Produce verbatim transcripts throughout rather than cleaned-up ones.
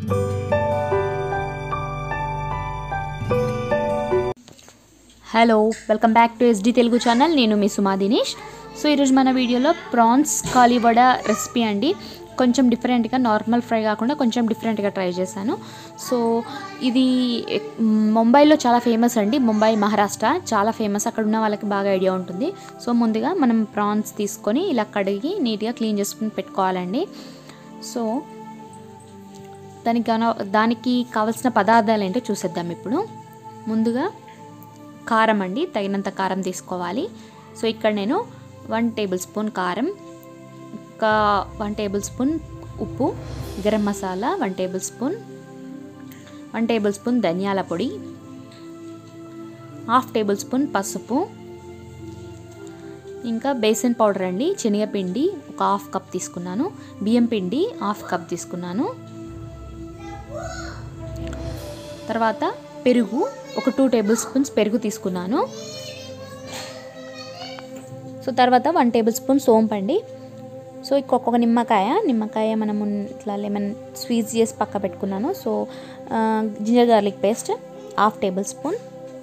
Hello, welcome back to SD Telugu channel. నేను మీ సుమా Dinesh. So ఈరోజు మన వీడియోలో ప్రాన్స్ కాలివడ రెసిపీ అండి. కొంచెం డిఫరెంట్గా, నార్మల్ ఫ్రై కాకుండా కొంచెం డిఫరెంట్గా ట్రై చేశాను. సో ఇది ముంబైలో చాలా ఫేమస్ అండి. ముంబై, మహారాష్ట్ర చాలా ఫేమస్. అక్కడ ఉన్న వాళ్ళకి బాగా ఐడియా ఉంటుంది. సో ముందుగా మనం ప్రాన్స్ తీసుకొని ఇలా కడిగి నీట్గా క్లీన్ చేసుకుని పెట్టుకోవాలండి. సో దానికి దానికి కావాల్సిన పదార్థాలు ఏంటో చూసేద్దాం ఇప్పుడు. ముందుగా కారం అండి, తగినంత కారం తీసుకోవాలి. సో ఇక్కడ నేను వన్ టేబుల్ స్పూన్ కారం, ఒక వన్ టేబుల్ స్పూన్ ఉప్పు, garam masala one tablespoon, one tablespoon ధనియాల పొడి, హాఫ్ టేబుల్ స్పూన్ పసుపు, ఇంకా బేసన్ పౌడర్ అండి, శనగపిండి ఒక హాఫ్ కప్ తీసుకున్నాను, బియ్యం పిండి హాఫ్ కప్ తీసుకున్నాను, తర్వాత పెరుగు ఒక టూ టేబుల్ స్పూన్స్ పెరుగు తీసుకున్నాను. సో తర్వాత వన్ టేబుల్ స్పూన్ సోంపు అండి. సో ఒక్కొక్క నిమ్మకాయ నిమ్మకాయ మనము ఇట్లా లెమన్ స్క్వీజ్ చేసి పక్క పెట్టుకున్నాను. So ginger garlic paste half tablespoon.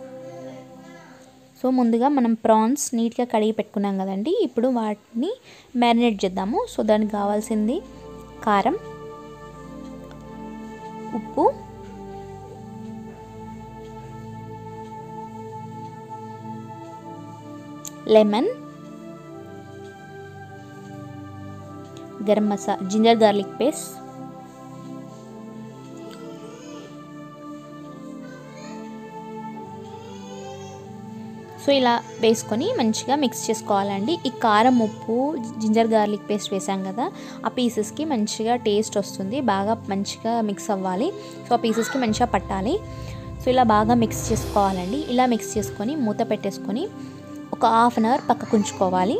So ముందుగా మనం ప్రాన్స్ నీట్గా కడిగి పెట్టుకున్నాం కదండి. ఇప్పుడు వాటిని మ్యారినేట్ చేద్దాము. సో దానికి కావాల్సింది కారం, ఉప్పు, lemon, garam masala, ginger garlic paste, so ఇలా వేసుకొని మంచిగా మిక్స్ చేసుకోవాలండి. ఈ కారం, ఉప్పు, జింజర్ గార్లిక్ పేస్ట్ వేసాం కదా, ఆ పీసెస్కి మంచిగా టేస్ట్ వస్తుంది. బాగా మంచిగా మిక్స్ అవ్వాలి. సో ఆ పీసెస్కి మంచిగా పట్టాలి. సో ఇలా బాగా మిక్స్ చేసుకోవాలండి. ఇలా మిక్స్ చేసుకొని మూత పెట్టేసుకొని ఒక హాఫ్ అన్ అవర్ పక్కకు ఉంచుకోవాలి.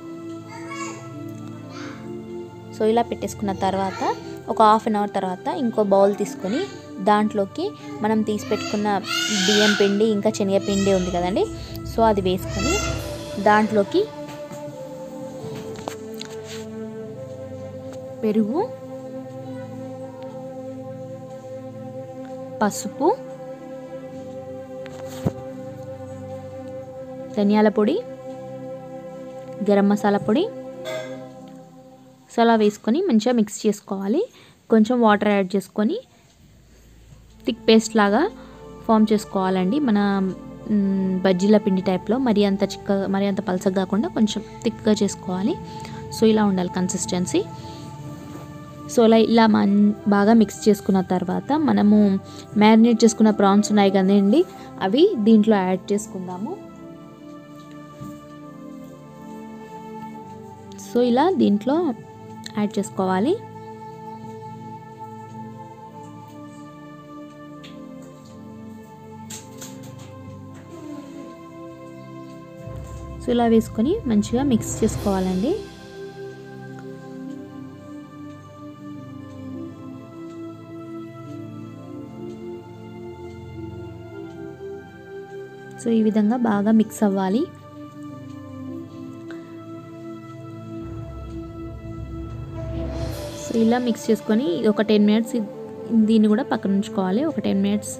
సో ఇలా పెట్టేసుకున్న తర్వాత ఒక హాఫ్ అన్ అవర్ తర్వాత ఇంకో బౌల్ తీసుకొని దాంట్లోకి మనం తీసి పెట్టుకున్న బియ్యం పిండి ఇంకా శనగపిండి ఉంది కదండి, సో అది వేసుకొని దాంట్లోకి పెరుగు, పసుపు, ధనియాల పొడి, గరం మసాలా పొడి, సో అలా వేసుకొని మంచిగా మిక్స్ చేసుకోవాలి. కొంచెం వాటర్ యాడ్ చేసుకొని థిక్ పేస్ట్ లాగా ఫామ్ చేసుకోవాలండి. మన బజ్జీల పిండి టైప్లో, మరీ అంత చిక్కగా మరీ అంత పలసగా కాకుండా కొంచెం థిక్గా చేసుకోవాలి. సో ఇలా ఉండాలి కన్సిస్టెన్సీ. సో ఇలా ఇలా మన్ బాగా మిక్స్ చేసుకున్న తర్వాత మనము మ్యారినేట్ చేసుకున్న ప్రాన్స్ ఉన్నాయి కదండి, అవి దీంట్లో యాడ్ చేసుకుందాము. సో ఇలా దీంట్లో యాడ్ చేసుకోవాలి. సో ఇలా వేసుకొని మంచిగా మిక్స్ చేసుకోవాలండి. సో ఈ విధంగా బాగా మిక్స్ అవ్వాలి. సో ఇలా మిక్స్ చేసుకొని ఒక టెన్ మినిట్స్ దీన్ని కూడా పక్కన ఉంచుకోవాలి. ఒక టెన్ మినిట్స్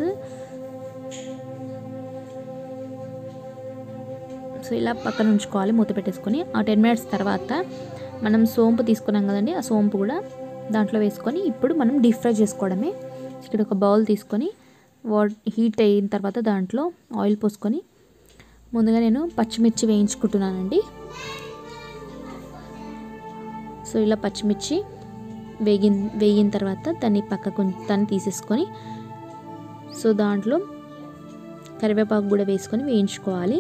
సో ఇలా పక్కన ఉంచుకోవాలి మూత పెట్టేసుకొని. ఆ టెన్ మినిట్స్ తర్వాత మనం సోంపు తీసుకున్నాం కదండి, ఆ సోంపు కూడా దాంట్లో వేసుకొని ఇప్పుడు మనం డీప్ ఫ్రై చేసుకోవడమే. ఇక్కడ ఒక బౌల్ తీసుకొని వాట్ హీట్ అయిన తర్వాత దాంట్లో ఆయిల్ పోసుకొని ముందుగా నేను పచ్చిమిర్చి వేయించుకుంటున్నానండి. సో ఇలా పచ్చిమిర్చి వేగి వేగిన తర్వాత దాన్ని పక్కకు దాన్ని తీసేసుకొని సో దాంట్లో కరివేపాకు కూడా వేసుకొని వేయించుకోవాలి.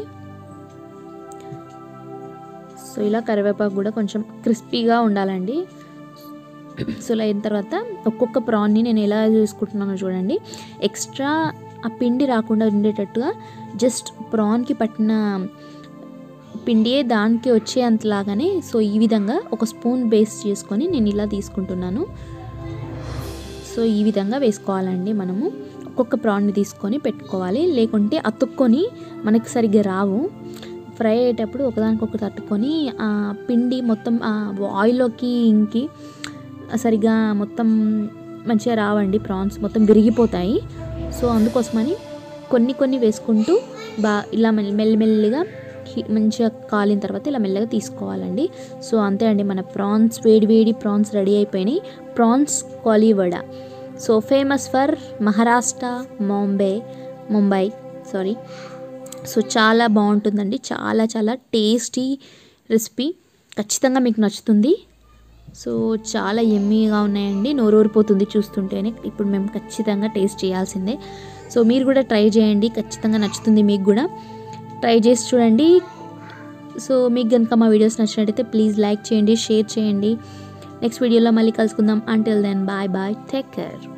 సో ఇలా కరివేపాకు కూడా కొంచెం క్రిస్పీగా ఉండాలండి. సో ఇలా అయిన తర్వాత ఒక్కొక్క ప్రాన్ని నేను ఎలా చేసుకుంటున్నానో చూడండి. ఎక్స్ట్రా ఆ పిండి రాకుండా ఉండేటట్టుగా జస్ట్ ప్రాన్కి పట్టిన పిండియే దానికి వచ్చే అంతలాగానే సో ఈ విధంగా ఒక స్పూన్ బేస్ చేసుకొని నేను ఇలా తీసుకుంటున్నాను. సో ఈ విధంగా వేసుకోవాలండి. మనము ఒక్కొక్క ప్రాన్ని తీసుకొని పెట్టుకోవాలి, లేకుంటే అతుక్కొని మనకి సరిగ్గా రావు. ఫ్రై అయ్యేటప్పుడు ఒకదానికొకటి తట్టుకొని ఆ పిండి మొత్తం ఆ ఆయిల్లోకి ఇంకి సరిగా మొత్తం మంచిగా రావండి ప్రాన్స్, మొత్తం విరిగిపోతాయి. సో అందుకోసమని కొన్ని కొన్ని వేసుకుంటూ బా ఇలా మెల్లిమెల్లిగా మంచిగా కాలిన తర్వాత ఇలా మెల్లగా తీసుకోవాలండి. సో అంతే అండి, మన ప్రాన్స్ వేడి వేడి ప్రాన్స్ రెడీ అయిపోయినాయి. Prawns Koliwada, so famous for Maharashtra, Mumbai Mumbai sorry so చాలా బాగుంటుందండి, చాలా చాలా టేస్టీ రెసిపీ, ఖచ్చితంగా మీకు నచ్చుతుంది. సో చాలా యమ్మీగా ఉన్నాయండి, నోరూరిపోతుంది చూస్తుంటేనే. ఇప్పుడు మేము ఖచ్చితంగా టేస్ట్ చేయాల్సిందే. సో మీరు కూడా ట్రై చేయండి, ఖచ్చితంగా నచ్చుతుంది మీకు కూడా, ట్రై చేసి చూడండి. సో మీకు కనుక మా వీడియోస్ నచ్చినట్టయితే ప్లీజ్ లైక్ చేయండి, షేర్ చేయండి. నెక్స్ట్ వీడియోలో మళ్ళీ కలుసుకుందాం. Until then bye bye, take care.